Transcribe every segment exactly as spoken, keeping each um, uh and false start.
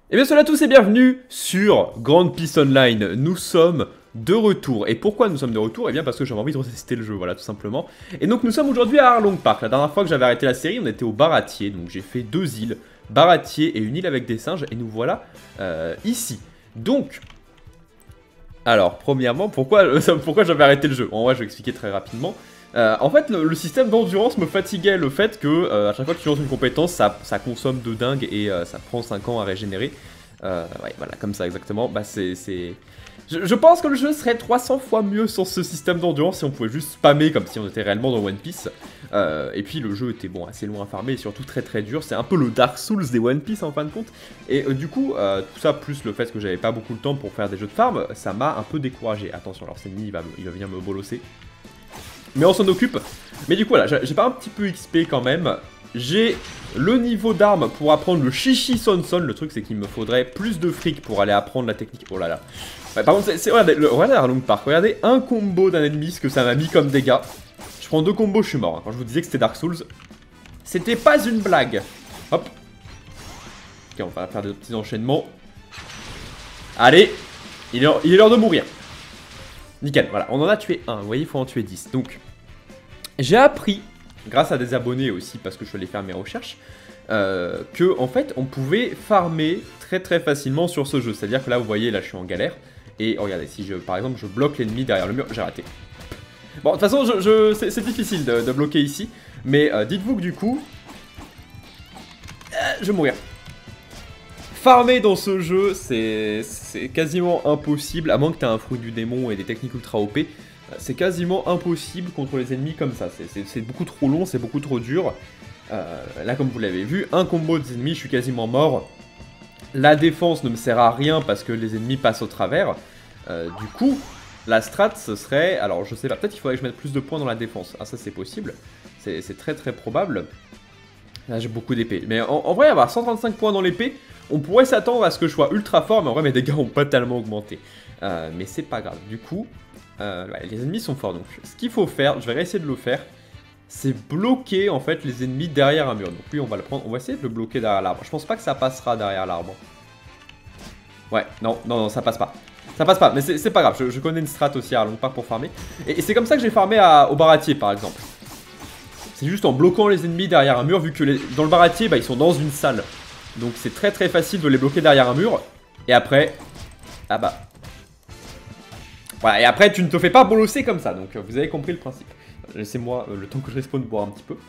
Et bien salut à tous et bienvenue sur Grande Peace Online. Nous sommes de retour. Et pourquoi nous sommes de retour? Et bien parce que j'avais envie de retester le jeu, voilà tout simplement. Et donc nous sommes aujourd'hui à Arlong Park. La dernière fois que j'avais arrêté la série, on était au Baratier. Donc j'ai fait deux îles, Baratier et une île avec des singes. Et nous voilà euh, ici. Donc, alors premièrement, pourquoi, pourquoi j'avais arrêté le jeu? En vrai je vais expliquer très rapidement. Euh, en fait, le, le système d'endurance me fatiguait, le fait que euh, à chaque fois que tu lances une compétence, ça, ça consomme de dingue et euh, ça prend cinq ans à régénérer. Euh, ouais, voilà, comme ça exactement. Bah, c'est. Je, je pense que le jeu serait trois cents fois mieux sur ce système d'endurance si on pouvait juste spammer comme si on était réellement dans One Piece. Euh, et puis le jeu était bon, assez loin à farmer et surtout très très dur. C'est un peu le Dark Souls des One Piece en fin de compte. Et euh, du coup, euh, tout ça plus le fait que j'avais pas beaucoup de temps pour faire des jeux de farm, ça m'a un peu découragé. Attention, alors cet ennemi il va, il va venir me bolosser. Mais on s'en occupe. Mais du coup, voilà, j'ai pas un petit peu X P quand même. J'ai le niveau d'armes pour apprendre le Shishi Son Son. Le truc, c'est qu'il me faudrait plus de fric pour aller apprendre la technique. Oh là là. Ouais, par contre, c'est. Regardez, le, regardez Arlong Park. Regardez un combo d'un ennemi, ce que ça m'a mis comme dégâts. Je prends deux combos, je suis mort. Hein. Quand je vous disais que c'était Dark Souls, c'était pas une blague. Hop. Ok, on va faire des petits enchaînements. Allez. Il est, il est l'heure de mourir. Nickel, voilà, on en a tué un, vous voyez, il faut en tuer dix. Donc, j'ai appris, grâce à des abonnés aussi, parce que je suis allé faire mes recherches, euh, que, en fait, on pouvait farmer très très facilement sur ce jeu. C'est-à-dire que là, vous voyez, là, je suis en galère. Et oh, regardez, si, je, par exemple, je bloque l'ennemi derrière le mur, j'ai raté. Bon, de toute façon, je, je, c'est difficile de, de bloquer ici. Mais euh, dites-vous que, du coup, euh, je vais mourir. Farmer dans ce jeu, c'est quasiment impossible, à moins que tu aies un fruit du démon et des techniques ultra O P. C'est quasiment impossible contre les ennemis comme ça. C'est beaucoup trop long, c'est beaucoup trop dur. Euh, là, comme vous l'avez vu, un combo des ennemis, je suis quasiment mort. La défense ne me sert à rien parce que les ennemis passent au travers. Euh, du coup, la strat, ce serait... Alors, je sais pas, peut-être qu'il faudrait que je mette plus de points dans la défense. Ah, ça, c'est possible. C'est très très probable. Là, j'ai beaucoup d'épée. Mais en, en vrai, avoir cent trente-cinq points dans l'épée... On pourrait s'attendre à ce que je sois ultra fort, mais en vrai mes dégâts ont pas tellement augmenté. Euh, mais c'est pas grave. Du coup, euh, ouais, les ennemis sont forts. Donc ce qu'il faut faire, je vais essayer de le faire, c'est bloquer en fait les ennemis derrière un mur. Donc lui on va le prendre, on va essayer de le bloquer derrière l'arbre. Je pense pas que ça passera derrière l'arbre. Ouais, non, non, non, ça passe pas. Ça passe pas, mais c'est pas grave, je, je connais une strat aussi à Arlong Park pour farmer. Et, et c'est comme ça que j'ai farmé à, au Baratier par exemple. C'est juste en bloquant les ennemis derrière un mur, vu que les, dans le Baratier, bah, ils sont dans une salle. Donc c'est très très facile de les bloquer derrière un mur. Et après... Ah bah... Voilà, et après tu ne te fais pas bolosser comme ça. Donc vous avez compris le principe. Laissez-moi euh, le temps que je respawn boire un petit peu.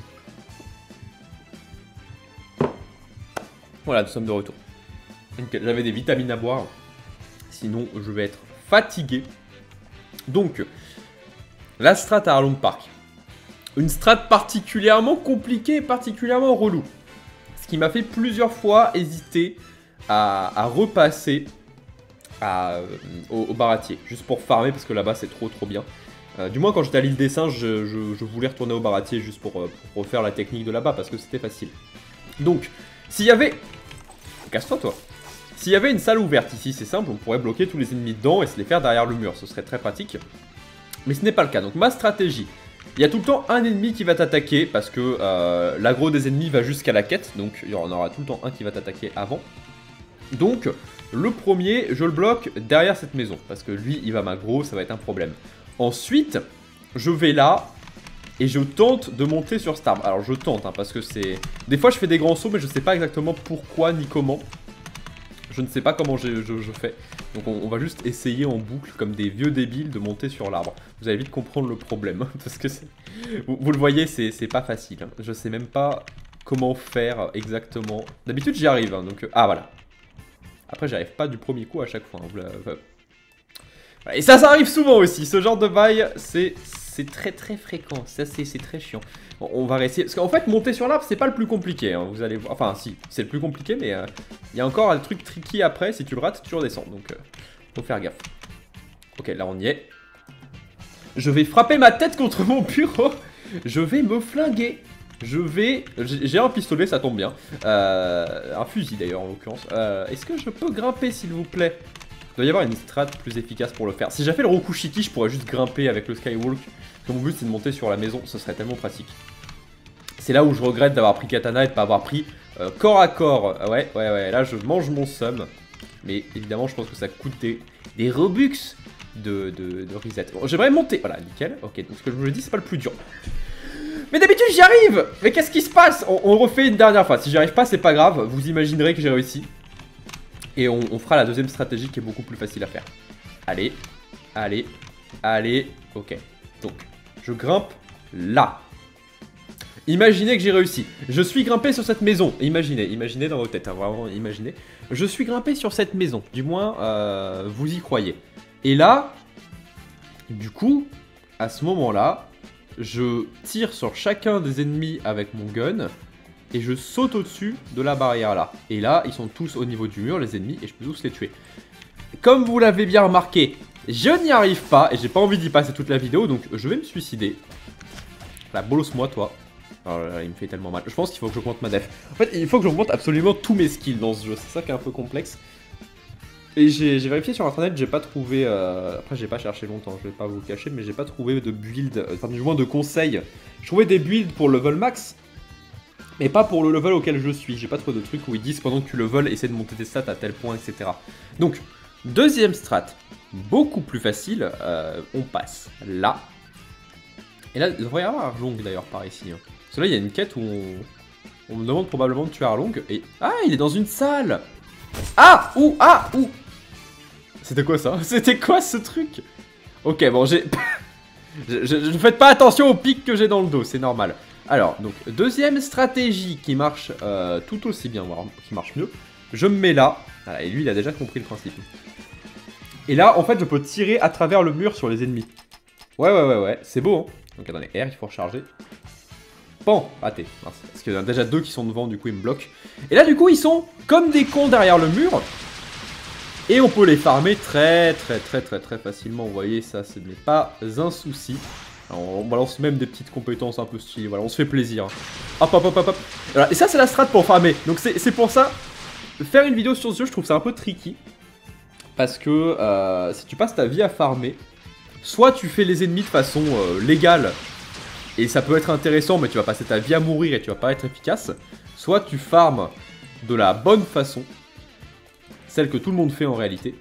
Voilà, nous sommes de retour. J'avais des vitamines à boire. Sinon je vais être fatigué. Donc, la strat à Arlong Park. Une strat particulièrement compliquée et particulièrement relou. Qui m'a fait plusieurs fois hésiter à, à repasser à, euh, au, au Baratier, juste pour farmer, parce que là-bas c'est trop trop bien. Euh, du moins quand j'étais à l'île des singes, je, je, je voulais retourner au Baratier juste pour, euh, pour refaire la technique de là-bas, parce que c'était facile. Donc, s'il y avait... Casse-toi toi. S'il y avait une salle ouverte ici, c'est simple, on pourrait bloquer tous les ennemis dedans et se les faire derrière le mur, ce serait très pratique. Mais ce n'est pas le cas, donc ma stratégie... Il y a tout le temps un ennemi qui va t'attaquer parce que euh, l'aggro des ennemis va jusqu'à la quête. Donc il y en aura tout le temps un qui va t'attaquer avant. Donc le premier, je le bloque derrière cette maison parce que lui il va m'aggro, ça va être un problème. Ensuite, je vais là et je tente de monter sur cet arbre. Alors je tente hein, parce que c'est... Des fois je fais des grands sauts mais je sais pas exactement pourquoi ni comment. Je ne sais pas comment je, je, je fais. Donc on, on va juste essayer en boucle, comme des vieux débiles, de monter sur l'arbre. Vous allez vite comprendre le problème. Parce que vous, vous le voyez, c'est pas facile. Hein. Je sais même pas comment faire exactement. D'habitude j'y arrive. Hein, donc, ah voilà. Après j'arrive pas du premier coup à chaque fois. Hein. Voilà. Et ça, ça arrive souvent aussi. Ce genre de bail, c'est très très fréquent. Ça c'est très chiant. Bon, on va réessayer. Parce qu'en fait, monter sur l'arbre, c'est pas le plus compliqué. Hein. Vous allez voir. Enfin, si, c'est le plus compliqué, mais il euh, y a encore un truc tricky après. Si tu le rates, tu redescends. Donc, euh, faut faire gaffe. Ok, là on y est. Je vais frapper ma tête contre mon bureau. Je vais me flinguer. Je vais... J'ai un pistolet, ça tombe bien. Euh, un fusil d'ailleurs, en l'occurrence. Euh, Est-ce que je peux grimper, s'il vous plaît? Il doit y avoir une strat plus efficace pour le faire. Si j'avais fait le Rokushiki, je pourrais juste grimper avec le Skywalk. Mon but, c'est de monter sur la maison. Ce serait tellement pratique. C'est là où je regrette d'avoir pris Katana et de ne pas avoir pris euh, corps à corps. Ah ouais, ouais, ouais, là je mange mon somme. Mais évidemment, je pense que ça coûte des, des Robux de, de, de reset. Bon, j'aimerais monter. Voilà, nickel. Ok, donc ce que je vous dis, c'est pas le plus dur. Mais d'habitude, j'y arrive. Mais qu'est-ce qui se passe? on, on refait une dernière fois. Si j'y arrive pas, c'est pas grave. Vous imaginerez que j'ai réussi. Et on, on fera la deuxième stratégie qui est beaucoup plus facile à faire. Allez, allez, allez. Ok, donc, je grimpe là. Imaginez que j'ai réussi. Je suis grimpé sur cette maison. Imaginez, imaginez dans votre tête, hein, vraiment imaginez. Je suis grimpé sur cette maison. Du moins, euh, vous y croyez. Et là, du coup, à ce moment-là, je tire sur chacun des ennemis avec mon gun. Et je saute au-dessus de la barrière là. Et là, ils sont tous au niveau du mur, les ennemis, et je peux tous les tuer. Comme vous l'avez bien remarqué, je n'y arrive pas. Et j'ai pas envie d'y passer toute la vidéo, donc je vais me suicider. La bolos-moi, toi. Oh là là, il me fait tellement mal. Je pense qu'il faut que j'augmente ma def. En fait, il faut que j'augmente absolument tous mes skills dans ce jeu. C'est ça qui est un peu complexe. Et j'ai vérifié sur internet, j'ai pas trouvé... Euh... Après, j'ai pas cherché longtemps, je vais pas vous le cacher, mais j'ai pas trouvé de build, enfin du moins de conseils. Je trouvais des builds pour level max, mais pas pour le level auquel je suis. J'ai pas trouvé de trucs où ils disent pendant que tu level, essaie de monter tes stats à tel point, et cetera. Donc, deuxième strat, beaucoup plus facile, euh, on passe là. Et là, il devrait y avoir Arlong d'ailleurs par ici. Hein. Parce que là, il y a une quête où on... on me demande probablement de tuer Arlong. Et... Ah, il est dans une salle. Ah, où, ah, où. C'était quoi ça? C'était quoi ce truc? Ok, bon, j'ai... je, je, ne faites pas attention au pic que j'ai dans le dos, c'est normal. Alors, donc, deuxième stratégie qui marche euh, tout aussi bien, voire qui marche mieux. Je me mets là. Voilà, et lui, il a déjà compris le principe. Et là, en fait, je peux tirer à travers le mur sur les ennemis. Ouais, ouais, ouais, ouais, c'est beau, hein. Donc attendez, R, il faut recharger. Bon, raté. Parce qu'il y en a déjà deux qui sont devant, du coup ils me bloquent. Et là du coup ils sont comme des cons derrière le mur. Et on peut les farmer très très très très très facilement. Vous voyez, ça ce n'est pas un souci. Alors, on balance même des petites compétences un peu stylées. Voilà, on se fait plaisir. Hop hop hop hop hop. Voilà, et ça c'est la strat pour farmer. Donc c'est pour ça, faire une vidéo sur ce jeu, je trouve ça un peu tricky. Parce que euh, si tu passes ta vie à farmer, soit tu fais les ennemis de façon euh, légale, et ça peut être intéressant, mais tu vas passer ta vie à mourir et tu vas pas être efficace. Soit tu farmes de la bonne façon, celle que tout le monde fait en réalité,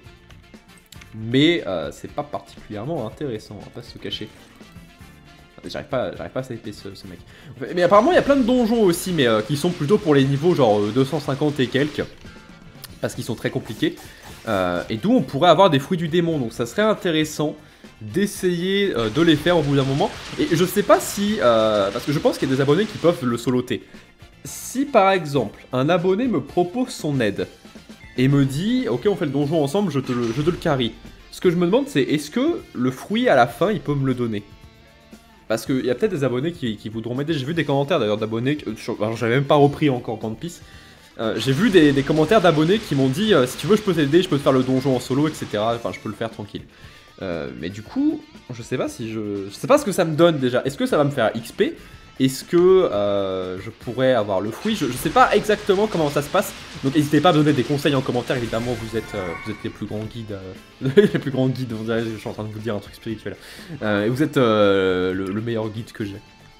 mais euh, c'est pas particulièrement intéressant, on va pas se cacher. J'arrive pas, j'arrive pas à sniper ce, ce mec. Mais apparemment il y a plein de donjons aussi, mais euh, qui sont plutôt pour les niveaux genre euh, deux cent cinquante et quelques, parce qu'ils sont très compliqués. Euh, et d'où on pourrait avoir des fruits du démon, donc ça serait intéressant d'essayer euh, de les faire au bout d'un moment. Et je sais pas si... Euh, parce que je pense qu'il y a des abonnés qui peuvent le soloter. Si par exemple, un abonné me propose son aide et me dit « Ok, on fait le donjon ensemble, je te le, je te le carry ». Ce que je me demande, c'est est-ce que le fruit à la fin, il peut me le donner? Parce qu'il y a peut-être des abonnés qui, qui voudront m'aider. J'ai vu des commentaires d'ailleurs d'abonnés... Alors j'avais même pas repris encore One Piece. Euh, J'ai vu des, des commentaires d'abonnés qui m'ont dit euh, « Si tu veux, je peux t'aider, je peux te faire le donjon en solo, et cetera. Enfin, je peux le faire tranquille. » Euh, mais du coup, je sais pas si je... Je sais pas ce que ça me donne déjà. Est-ce que ça va me faire X P? Est-ce que euh, je pourrais avoir le fruit? je, je sais pas exactement comment ça se passe. Donc n'hésitez pas à me donner des conseils en commentaire. Évidemment, vous êtes, euh, vous êtes les plus grands guides. Euh, les plus grands guides, on dirait, je suis en train de vous dire un truc spirituel. Euh, et vous êtes euh, le, le meilleur guide que j'ai.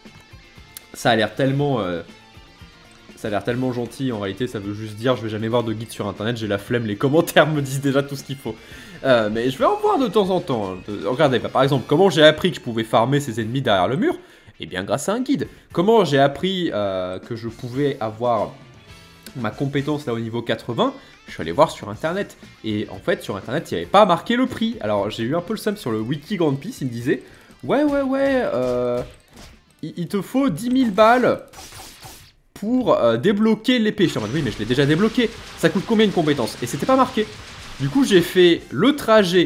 Ça a l'air tellement... Euh, Ça a l'air tellement gentil, en réalité ça veut juste dire je vais jamais voir de guide sur internet, j'ai la flemme, les commentaires me disent déjà tout ce qu'il faut. Euh, mais je vais en voir de temps en temps. Hein. Regardez, bah, par exemple, comment j'ai appris que je pouvais farmer ses ennemis derrière le mur? Eh bien grâce à un guide. Comment j'ai appris euh, que je pouvais avoir ma compétence là au niveau quatre-vingts? Je suis allé voir sur internet. Et en fait sur internet il n'y avait pas marqué le prix. Alors j'ai eu un peu le seum sur le wiki Grand Piece, il me disait ouais ouais ouais, euh, il, il te faut dix mille balles pour euh, débloquer l'épée. Je suis en mode oui mais je l'ai déjà débloqué. Ça coûte combien une compétence? Et c'était pas marqué. Du coup j'ai fait le trajet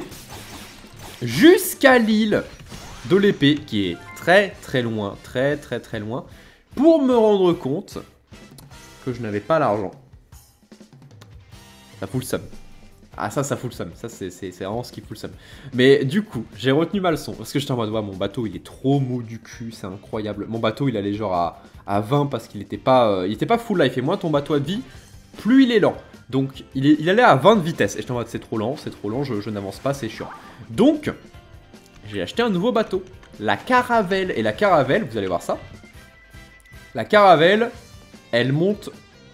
jusqu'à l'île de l'épée qui est très très loin, très très très loin, pour me rendre compte que je n'avais pas l'argent. Ça fout le seum. Ah ça, ça fout le seum. Ça c'est vraiment ce qui fout le seum. Mais du coup, j'ai retenu ma leçon. Parce que j'étais en mode, ouais, mon bateau il est trop mou du cul, c'est incroyable. Mon bateau il allait genre à, à vingt parce qu'il était pas euh, il était pas full life. Et moins ton bateau à vie, plus il est lent. Donc il, est, il allait à vingt de vitesse. Et j'étais en mode, c'est trop lent, c'est trop lent, je, je n'avance pas, c'est chiant. Donc, j'ai acheté un nouveau bateau. La Caravelle. Et la Caravelle, vous allez voir ça. La Caravelle, elle monte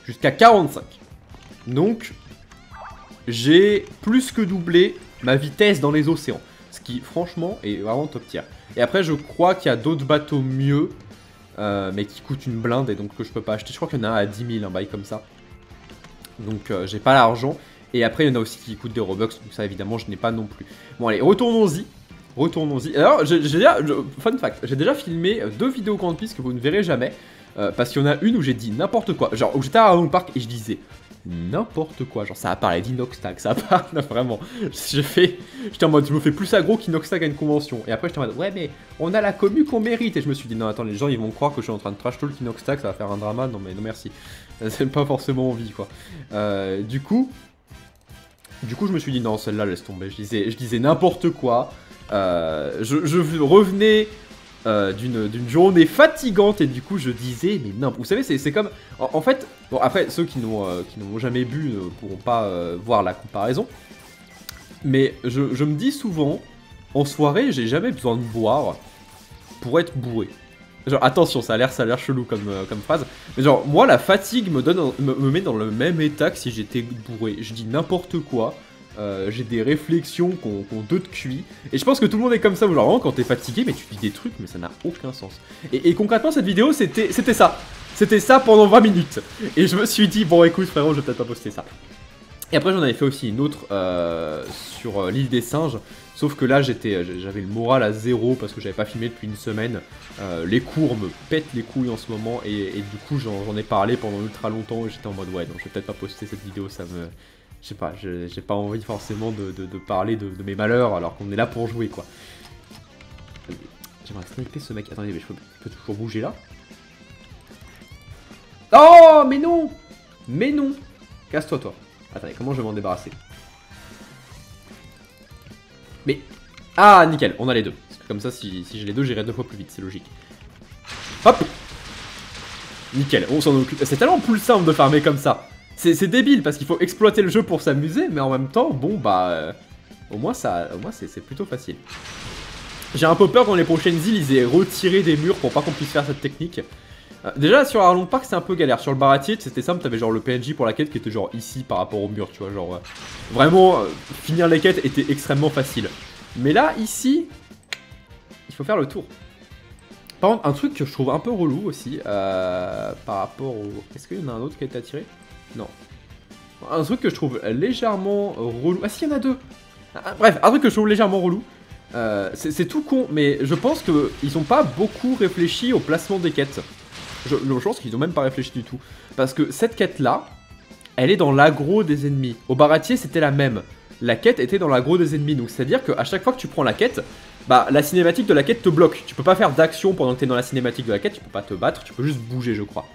jusqu'à quarante-cinq. Donc, j'ai plus que doublé ma vitesse dans les océans. Ce qui, franchement, est vraiment top tier. Et après, je crois qu'il y a d'autres bateaux mieux, euh, mais qui coûtent une blinde et donc que je peux pas acheter. Je crois qu'il y en a un à dix mille, un bail comme ça. Donc, euh, j'ai pas l'argent. Et après, il y en a aussi qui coûtent des Robux, donc ça, évidemment, je n'ai pas non plus. Bon, allez, retournons-y. Retournons-y. Alors, j'ai déjà... Je, fun fact, j'ai déjà filmé deux vidéos One Piece que vous ne verrez jamais. Euh, parce qu'il y en a une où j'ai dit n'importe quoi. Genre, où j'étais à Arlong Park et je disais n'importe quoi. Genre, ça a parlé d'Inoxtag, ça a parlé... Non, vraiment. J'ai fait... J'étais en mode, je me fais plus aggro qu'Inoxtag à une convention. Et après, j'étais en mode, ouais, mais on a la commu qu'on mérite. Et je me suis dit, non, attends, les gens, ils vont croire que je suis en train de trash talk Inoxtag, ça va faire un drama. Non, mais non, merci. C'est pas forcément envie, quoi. Euh, du coup... Du coup, je me suis dit, non, celle-là, laisse tomber. Je disais, je disais n'importe quoi. Euh, je, je revenais euh, d'une journée fatigante et du coup, je disais, mais non, vous savez, c'est comme... En, en fait, bon, après, ceux qui n'ont euh, qui n'ont jamais bu ne pourront pas euh, voir la comparaison. Mais je, je me dis souvent, en soirée, j'ai jamais besoin de boire pour être bourré. Genre, attention, ça a l'air ça a l'air chelou comme, euh, comme phrase. Mais genre, moi, la fatigue me, donne, me, me met dans le même état que si j'étais bourré. Je dis n'importe quoi. Euh, j'ai des réflexions qui ont, qui ont deux de Q I. Et je pense que tout le monde est comme ça. Genre, vraiment, quand t'es fatigué, mais tu dis des trucs, mais ça n'a aucun sens. Et, et concrètement, cette vidéo, c'était ça. C'était ça pendant vingt minutes. Et je me suis dit, bon, écoute, frérot, je vais peut-être pas poster ça. Et après, j'en avais fait aussi une autre euh, sur euh, l'île des singes. Sauf que là, j'étais, j'avais le moral à zéro parce que j'avais pas filmé depuis une semaine. Euh, les cours me pètent les couilles en ce moment. Et, et du coup, j'en ai parlé pendant ultra longtemps. Et j'étais en mode, ouais, non, je vais peut-être pas poster cette vidéo. Ça me... Je sais pas, j'ai pas envie forcément de, de, de parler de, de mes malheurs alors qu'on est là pour jouer, quoi. J'aimerais sniper ce mec. Attendez, mais je peux, je peux toujours bouger là. Oh, mais non! Mais non! Casse-toi, toi. Attendez, comment je vais m'en débarrasser? Mais... Ah, nickel, on a les deux. Parce que comme ça, si, si j'ai les deux, j'irai deux fois plus vite, c'est logique. Hop! Nickel, on s'en occupe. C'est tellement plus simple de farmer comme ça. C'est débile, parce qu'il faut exploiter le jeu pour s'amuser, mais en même temps, bon, bah... Euh, au moins, ça, au moins c'est plutôt facile. J'ai un peu peur que dans les prochaines îles, ils aient retiré des murs pour pas qu'on puisse faire cette technique. Euh, déjà, sur Arlong Park, c'est un peu galère. Sur le Baratier, c'était simple, t'avais genre le P N J pour la quête qui était genre ici par rapport au mur, tu vois, genre... Euh, vraiment, euh, finir les quêtes était extrêmement facile. Mais là, ici, il faut faire le tour. Par contre, un truc que je trouve un peu relou aussi, euh, par rapport au... Est-ce qu'il y en a un autre qui a été attiré? Non. Un truc que je trouve légèrement relou... Ah si, il y en a deux. Ah, bref, un truc que je trouve légèrement relou. Euh, c'est tout con, mais je pense qu'ils n'ont pas beaucoup réfléchi au placement des quêtes. Je, je pense qu'ils n'ont même pas réfléchi du tout. Parce que cette quête-là, elle est dans l'aggro des ennemis. Au Baratier, c'était la même. La quête était dans l'aggro des ennemis. Donc c'est-à-dire qu'à chaque fois que tu prends la quête, bah la cinématique de la quête te bloque. Tu peux pas faire d'action pendant que tu es dans la cinématique de la quête, tu peux pas te battre, tu peux juste bouger, je crois.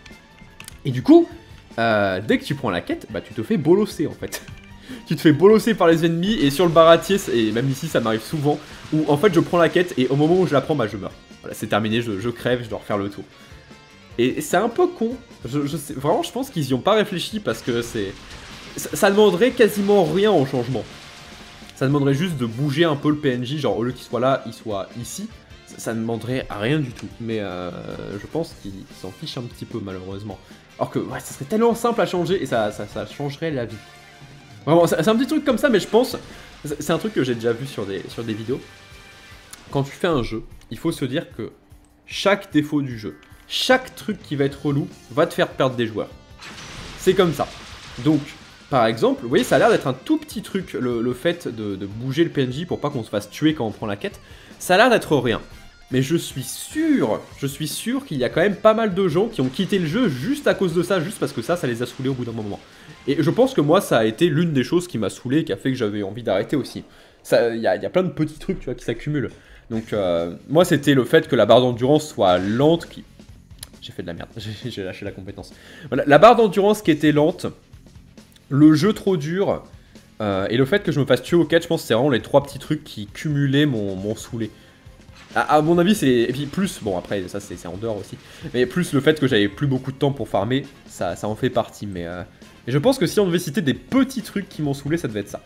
Et du coup... Euh, dès que tu prends la quête, bah tu te fais bolosser en fait. Tu te fais bolosser par les ennemis et sur le Baratier, et même ici ça m'arrive souvent, où en fait je prends la quête et au moment où je la prends, bah je meurs. Voilà, c'est terminé, je, je crève, je dois refaire le tour. Et c'est un peu con, je, je sais, vraiment je pense qu'ils y ont pas réfléchi parce que c'est... Ça, ça demanderait quasiment rien au changement. Ça demanderait juste de bouger un peu le P N J, genre au lieu qu'il soit là, il soit ici. Ça, ça ne demanderait rien du tout, mais euh, je pense qu'ils s'en fichent un petit peu malheureusement. Alors que, ouais, ça serait tellement simple à changer et ça, ça, ça changerait la vie. Vraiment, c'est un petit truc comme ça, mais je pense... C'est un truc que j'ai déjà vu sur des, sur des vidéos. Quand tu fais un jeu, il faut se dire que chaque défaut du jeu, chaque truc qui va être relou, va te faire perdre des joueurs. C'est comme ça. Donc, par exemple, vous voyez, ça a l'air d'être un tout petit truc, le, le fait de, de bouger le P N J pour pas qu'on se fasse tuer quand on prend la quête. Ça a l'air d'être rien. Mais je suis sûr, je suis sûr qu'il y a quand même pas mal de gens qui ont quitté le jeu juste à cause de ça, juste parce que ça, ça les a saoulés au bout d'un moment. Et je pense que moi, ça a été l'une des choses qui m'a saoulé et qui a fait que j'avais envie d'arrêter aussi. Il y a, y a plein de petits trucs, tu vois, qui s'accumulent. Donc, euh, moi, c'était le fait que la barre d'endurance soit lente qui... J'ai fait de la merde, j'ai lâché la compétence. Voilà, la barre d'endurance qui était lente, le jeu trop dur, euh, et le fait que je me fasse tuer au catch, je pense que c'est vraiment les trois petits trucs qui cumulaient mon, mon saoulé. À, à mon avis, c'est... Et puis plus, bon après, ça c'est en dehors aussi, mais plus le fait que j'avais plus beaucoup de temps pour farmer, ça, ça en fait partie, mais... Euh... Et je pense que si on devait citer des petits trucs qui m'ont saoulé, ça devait être ça.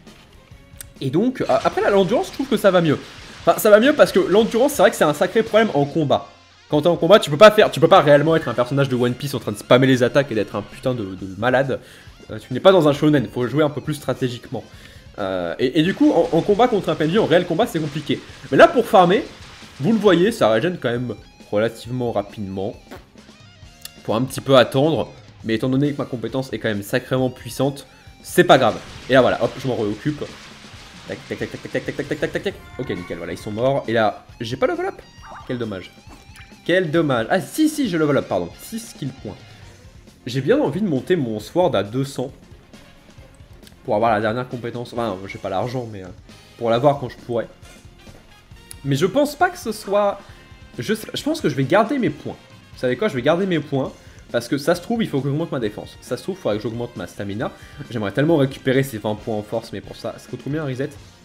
Et donc, après l'endurance, je trouve que ça va mieux. Enfin, ça va mieux parce que l'endurance, c'est vrai que c'est un sacré problème en combat. quand t'es en combat, tu peux pas faire, tu peux pas réellement être un personnage de One Piece en train de spammer les attaques et d'être un putain de, de malade. Euh, tu n'es pas dans un shonen, faut jouer un peu plus stratégiquement. Euh, et, et du coup, en, en combat contre un P N J, en réel combat, c'est compliqué. Mais là, pour farmer, vous le voyez, ça régène quand même relativement rapidement. Faut un petit peu attendre, mais étant donné que ma compétence est quand même sacrément puissante, c'est pas grave. Et là, voilà, hop, je m'en réoccupe. Tac, tac, tac, tac, tac, tac, tac, tac, tac, tac, tac. Ok, nickel, voilà, ils sont morts. Et là, j'ai pas level up. Quel dommage. Quel dommage. Ah, si, si, je level up, pardon. six skill points. J'ai bien envie de monter mon sword à deux cents. Pour avoir la dernière compétence. Enfin, j'ai pas l'argent, mais euh, pour l'avoir quand je pourrais. Mais je pense pas que ce soit... Je, je pense que je vais garder mes points. Vous savez quoi? Je vais garder mes points. Parce que ça se trouve, il faut que j'augmente ma défense. Ça se trouve, il faudrait que j'augmente ma stamina. J'aimerais tellement récupérer ces vingt points en force, mais pour ça, ça coûte combien un reset?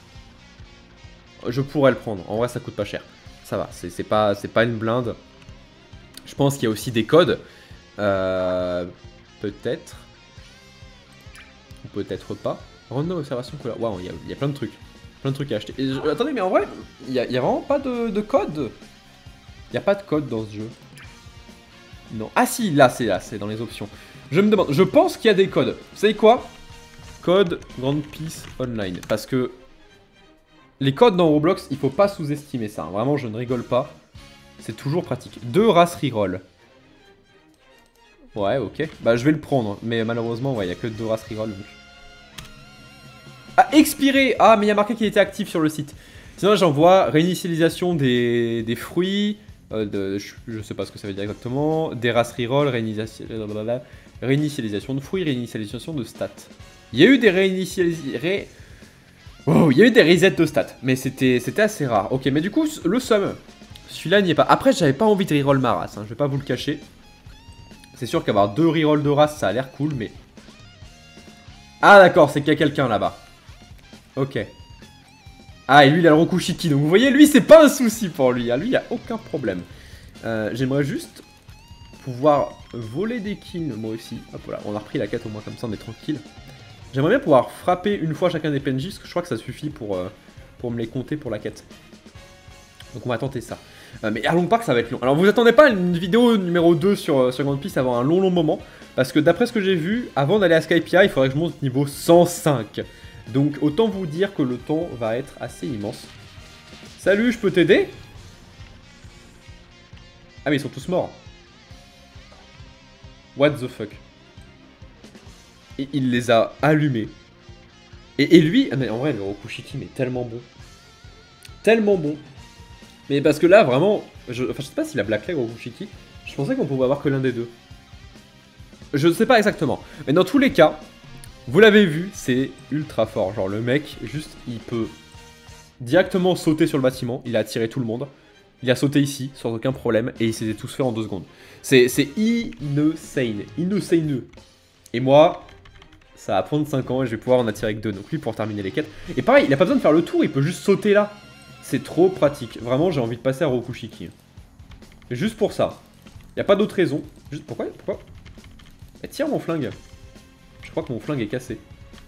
Je pourrais le prendre. En vrai, ça coûte pas cher. Ça va, c'est pas, pas une blinde. Je pense qu'il y a aussi des codes. Euh, peut-être. Ou peut-être pas. Random observation couleur. Waouh, il y, y a plein de trucs. Plein de trucs à acheter. Et je, attendez, mais en vrai, il n'y a, y a vraiment pas de, de code. Il n'y a pas de code dans ce jeu. Non. Ah si, là, c'est là, c'est dans les options. Je me demande, je pense qu'il y a des codes. Vous savez quoi? Code Grand Peace Online. Parce que les codes dans Roblox, il faut pas sous-estimer ça. Hein. Vraiment, je ne rigole pas. C'est toujours pratique. Deux races reroll. Ouais, ok. Bah, je vais le prendre. Mais malheureusement, ouais, il n'y a que deux races reroll. Donc... Ah, expiré. Ah, mais il y a marqué qu'il était actif sur le site. Sinon, j'envoie réinitialisation des, des fruits. Euh, de, je, je sais pas ce que ça veut dire exactement. Des races reroll, réinitialisation, réinitialisation de fruits, réinitialisation de stats. Il y a eu des réinitialisations. Ré... Oh, il y a eu des resets de stats, mais c'était assez rare. Ok, mais du coup, le sum, celui-là n'y est pas. Après, j'avais pas envie de reroll ma race, hein, je vais pas vous le cacher. C'est sûr qu'avoir deux rerolls de race, ça a l'air cool, mais... Ah d'accord, c'est qu'il y a quelqu'un là-bas. Ok. Ah, et lui, il a le Rokushiki. Donc, vous voyez, lui, c'est pas un souci pour lui. Hein. Lui, il n'y a aucun problème. Euh, J'aimerais juste pouvoir voler des kills, moi aussi. Hop, voilà. On a repris la quête au moins comme ça, on est tranquille. J'aimerais bien pouvoir frapper une fois chacun des P N J, parce que je crois que ça suffit pour, euh, pour me les compter pour la quête. Donc, on va tenter ça. Euh, mais Arlong Park, ça va être long. Alors, vous attendez pas une vidéo numéro deux sur, sur Grand Peace avant un long, long moment. Parce que d'après ce que j'ai vu, avant d'aller à Skypiea, il faudrait que je monte niveau cent cinq. Donc autant vous dire que le temps va être assez immense. Salut, je peux t'aider? Ah mais ils sont tous morts. What the fuck? Et il les a allumés. Et, et lui, ah mais en vrai le Rokushiki mais tellement bon. Tellement bon. Mais parce que là vraiment, je, enfin je sais pas si la Black Leg ou Rokushiki, je pensais qu'on pouvait avoir que l'un des deux. Je ne sais pas exactement. Mais dans tous les cas... Vous l'avez vu, c'est ultra fort. Genre le mec, juste, il peut directement sauter sur le bâtiment. Il a attiré tout le monde. Il a sauté ici, sans aucun problème. Et il s'était tous fait en deux secondes. C'est insane. Insane. Et moi, ça va prendre cinq ans et je vais pouvoir en attirer que deux. Donc lui, pour terminer les quêtes. Et pareil, il n'a pas besoin de faire le tour. Il peut juste sauter là. C'est trop pratique. Vraiment, j'ai envie de passer à Rokushiki. Juste pour ça. Il n'y a pas d'autre raison. Juste pourquoi Pourquoi Eh, tire mon flingue. Je crois que mon flingue est cassé.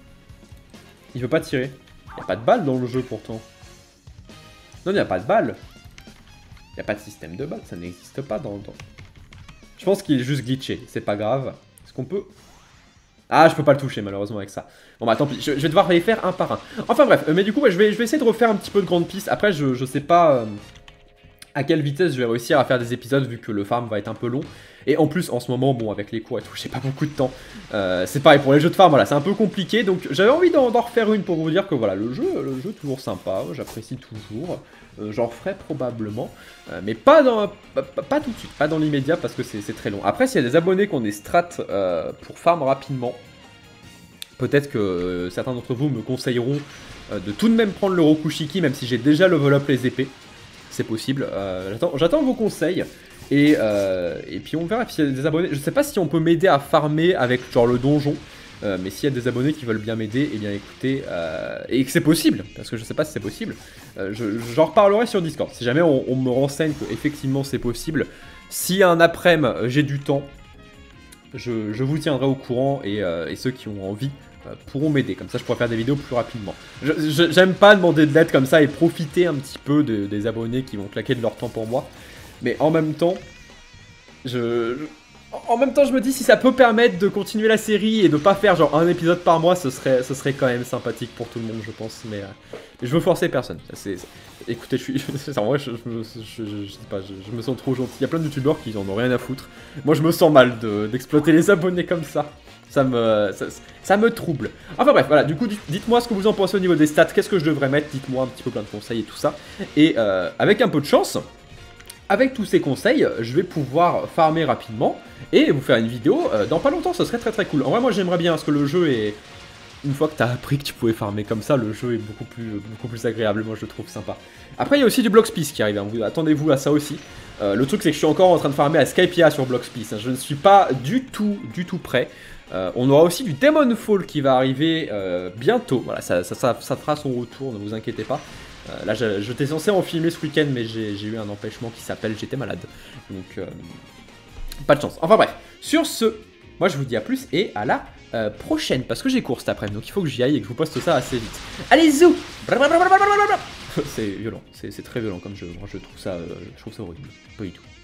Il veut pas tirer. Il n'y a pas de balle dans le jeu pourtant. Non, il n'y a pas de balle. Il n'y a pas de système de balle. Ça n'existe pas dans le temps. Je pense qu'il est juste glitché. C'est pas grave. Est-ce qu'on peut... Ah, je peux pas le toucher malheureusement avec ça. Bon bah tant pis. Je, je vais devoir les faire un par un. Enfin bref. Euh, mais du coup, ouais, je, vais, je vais essayer de refaire un petit peu de grande piste. Après, je, je sais pas... Euh... à quelle vitesse je vais réussir à faire des épisodes vu que le farm va être un peu long. Et en plus, en ce moment, bon, avec les cours et tout, j'ai pas beaucoup de temps. Euh, c'est pareil pour les jeux de farm, voilà, c'est un peu compliqué. Donc j'avais envie d'en refaire une pour vous dire que voilà, le jeu, le jeu toujours sympa, j'apprécie toujours. Euh, J'en ferai probablement, euh, mais pas, dans, pas, pas tout de suite, pas dans l'immédiat parce que c'est très long. Après, s'il y a des abonnés qui ont des strats euh, pour farm rapidement, peut-être que euh, certains d'entre vous me conseilleront euh, de tout de même prendre le Rokushiki, même si j'ai déjà level up les épées. C'est possible. Euh, J'attends vos conseils. Et, euh, et puis on verra s'il y a des abonnés. Je sais pas si on peut m'aider à farmer avec genre le donjon. Euh, mais s'il y a des abonnés qui veulent bien m'aider, eh bien écoutez, euh, et que c'est possible, parce que je sais pas si c'est possible, euh, j'en reparlerai sur Discord. Si jamais on, on me renseigne que effectivement c'est possible, si un après-midi j'ai du temps, je, je vous tiendrai au courant et, euh, et ceux qui ont envie euh, pourront m'aider. Comme ça je pourrai faire des vidéos plus rapidement. J'aime pas demander de l'aide comme ça et profiter un petit peu de, des abonnés qui vont claquer de leur temps pour moi. Mais en même temps, je... je... En même temps, je me dis si ça peut permettre de continuer la série et de pas faire genre un épisode par mois, ce serait, ce serait quand même sympathique pour tout le monde, je pense. Mais, euh, mais je veux forcer personne. C'est, écoutez, je suis, en vrai, je, je, je, je, je sais pas, je, je me sens trop gentil. Il y a plein de youtubeurs qui en ont rien à foutre. Moi, je me sens mal d'exploiter de, les abonnés comme ça. Ça me, ça, ça me trouble. Enfin bref, voilà. Du coup, dites-moi ce que vous en pensez au niveau des stats. Qu'est-ce que je devrais mettre? Dites-moi un petit peu plein de conseils et tout ça. Et euh, avec un peu de chance. Avec tous ces conseils, je vais pouvoir farmer rapidement et vous faire une vidéo euh, dans pas longtemps, ce serait très très cool. En vrai, moi j'aimerais bien parce que le jeu est... Une fois que t'as appris que tu pouvais farmer comme ça, le jeu est beaucoup plus, beaucoup plus agréable, moi je le trouve sympa. Après, il y a aussi du Bloxpeace qui arrive, hein. Attendez-vous à ça aussi. Euh, le truc c'est que je suis encore en train de farmer à Skypiea sur Bloxpeace, hein. Je ne suis pas du tout, du tout prêt. Euh, on aura aussi du Demonfall qui va arriver euh, bientôt, voilà, ça, ça, ça, ça fera son retour, ne vous inquiétez pas. Euh, là, j'étais censé en filmer ce week-end, mais j'ai eu un empêchement qui s'appelle j'étais malade. Donc, euh, pas de chance. Enfin bref, sur ce, moi je vous dis à plus et à la euh, prochaine, parce que j'ai cours cet après-midi, donc il faut que j'y aille et que je vous poste ça assez vite. Allez, zou. C'est violent, c'est très violent comme jeu. Moi, je trouve ça, euh, je trouve ça horrible. Pas du tout.